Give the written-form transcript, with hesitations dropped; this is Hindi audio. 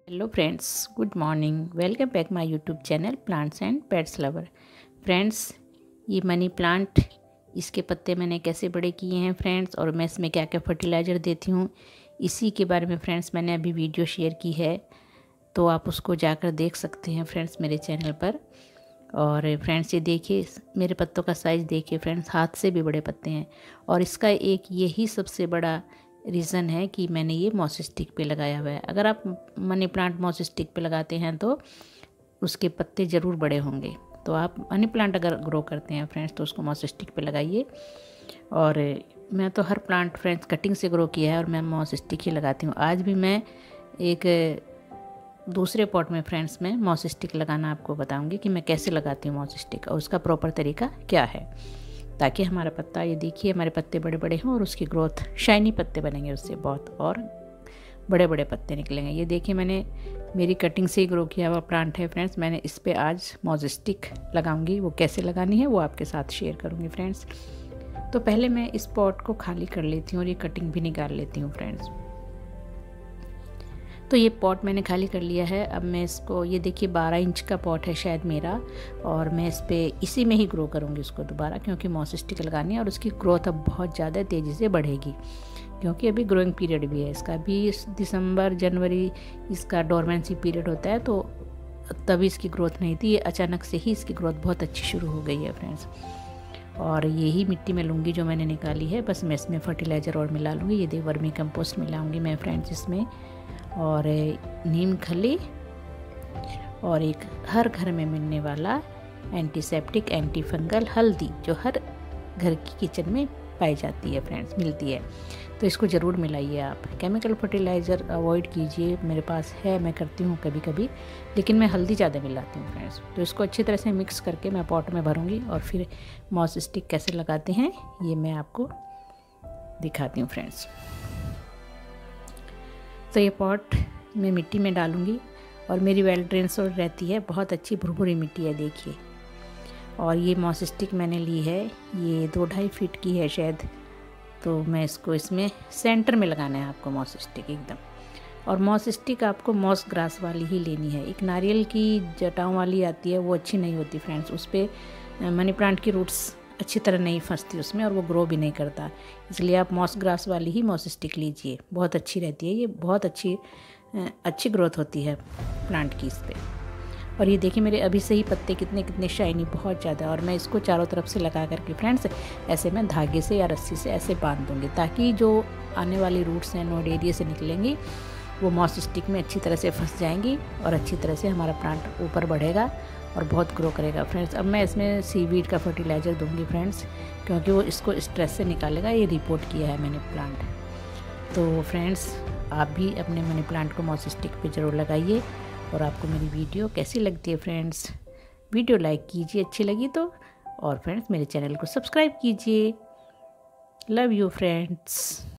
Hello friends, good morning. Welcome back my YouTube channel plants and pets lover. Friends, ये मनी प्लांट, इसके पत्ते मैंने कैसे बड़े किए हैं फ्रेंड्स, और मैं इसमें क्या क्या फर्टिलाइज़र देती हूँ, इसी के बारे में फ्रेंड्स मैंने अभी वीडियो शेयर की है, तो आप उसको जाकर देख सकते हैं फ्रेंड्स मेरे चैनल पर। और फ्रेंड्स ये देखिए, मेरे पत्तों का साइज़ देखिए फ्रेंड्स, हाथ से भी बड़े पत्ते हैं। और इसका एक यही सबसे बड़ा रीज़न है कि मैंने ये मॉस स्टिक पे लगाया हुआ है। अगर आप मनी प्लांट मॉस स्टिक पे लगाते हैं तो उसके पत्ते ज़रूर बड़े होंगे। तो आप मनी प्लांट अगर ग्रो करते हैं फ्रेंड्स तो उसको मॉस स्टिक पे लगाइए। और मैं तो हर प्लांट फ्रेंड्स कटिंग से ग्रो किया है और मैं मॉस स्टिक ही लगाती हूँ। आज भी मैं एक दूसरे पॉट में फ्रेंड्स में मॉस स्टिक लगाना आपको बताऊंगी कि मैं कैसे लगाती हूँ मॉस स्टिक और उसका प्रॉपर तरीका क्या है, ताकि हमारा पत्ता, ये देखिए हमारे पत्ते बड़े बड़े हों और उसकी ग्रोथ, शाइनी पत्ते बनेंगे उससे बहुत, और बड़े बड़े पत्ते निकलेंगे। ये देखिए मैंने मेरी कटिंग से ही ग्रो किया हुआ प्लांट है फ्रेंड्स। मैंने इस पे आज मॉस स्टिक लगाऊंगी, वो कैसे लगानी है वो आपके साथ शेयर करूंगी फ्रेंड्स। तो पहले मैं इस पॉट को खाली कर लेती हूँ और ये कटिंग भी निकाल लेती हूँ फ्रेंड्स। तो ये पॉट मैंने खाली कर लिया है। अब मैं इसको, ये देखिए 12 इंच का पॉट है शायद मेरा, और मैं इस पे इसी में ही ग्रो करूँगी उसको दोबारा, क्योंकि मॉस स्टिक लगानी है और उसकी ग्रोथ अब बहुत ज़्यादा तेज़ी से बढ़ेगी, क्योंकि अभी ग्रोइंग पीरियड भी है इसका। अभी दिसंबर जनवरी इसका डोरमेंसी पीरियड होता है, तो तभी इसकी ग्रोथ नहीं थी। ये अचानक से ही इसकी ग्रोथ बहुत अच्छी शुरू हो गई है फ्रेंड्स। और यही मिट्टी मैं लूँगी जो मैंने निकाली है, बस मैं इसमें फर्टिलाइज़र और मिला लूँगी। ये देखिए वर्मी कंपोस्ट मिलाऊँगी मैं फ्रेंड्स इसमें, और नीम खली, और एक हर घर में मिलने वाला एंटीसेप्टिक एंटी फंगल हल्दी, जो हर घर की किचन में पाई जाती है फ्रेंड्स, मिलती है। तो इसको ज़रूर मिलाइए आप। केमिकल फर्टिलाइज़र अवॉइड कीजिए, मेरे पास है, मैं करती हूँ कभी कभी, लेकिन मैं हल्दी ज़्यादा मिलाती हूँ फ्रेंड्स। तो इसको अच्छी तरह से मिक्स करके मैं पॉट में भरूँगी, और फिर मॉस स्टिक कैसे लगाते हैं ये मैं आपको दिखाती हूँ फ्रेंड्स। तो ये पॉट मैं मिट्टी में डालूँगी, और मेरी वेल ड्रेन सोल रहती है, बहुत अच्छी भुरभुरी मिट्टी है देखिए। और ये मॉस स्टिक मैंने ली है, ये 2-2.5 फीट की है शायद। तो मैं इसको इसमें सेंटर में लगाना है आपको मॉस स्टिक एकदम। और मॉस स्टिक आपको मॉस ग्रास वाली ही लेनी है। एक नारियल की जटाओं वाली आती है, वो अच्छी नहीं होती फ्रेंड्स, उस पर मनी प्लांट की रूट्स अच्छी तरह नहीं फंसती उसमें, और वो ग्रो भी नहीं करता। इसलिए आप मॉस ग्रास वाली ही मॉस स्टिक लीजिए, बहुत अच्छी रहती है ये, बहुत अच्छी ग्रोथ होती है प्लांट की इस पर। और ये देखिए मेरे अभी से ही पत्ते कितने कितने शाइनी, बहुत ज़्यादा। और मैं इसको चारों तरफ से लगा करके फ्रेंड्स ऐसे मैं धागे से या रस्सी से ऐसे बांध दूँगी, ताकि जो आने वाली रूट्स हैं नोड एरिया से निकलेंगी, वो मॉस स्टिक में अच्छी तरह से फंस जाएंगी, और अच्छी तरह से हमारा प्लांट ऊपर बढ़ेगा और बहुत ग्रो करेगा फ्रेंड्स। अब मैं इसमें सीवीड का फर्टिलाइज़र दूंगी फ्रेंड्स, क्योंकि वो इसको स्ट्रेस से निकालेगा, ये रिपोर्ट किया है मैंने प्लांट। तो फ्रेंड्स आप भी अपने मनी प्लांट को मॉस स्टिक पे ज़रूर लगाइए। और आपको मेरी वीडियो कैसी लगती है फ्रेंड्स, वीडियो लाइक कीजिए अच्छी लगी तो, और फ्रेंड्स मेरे चैनल को सब्सक्राइब कीजिए। Love you friends.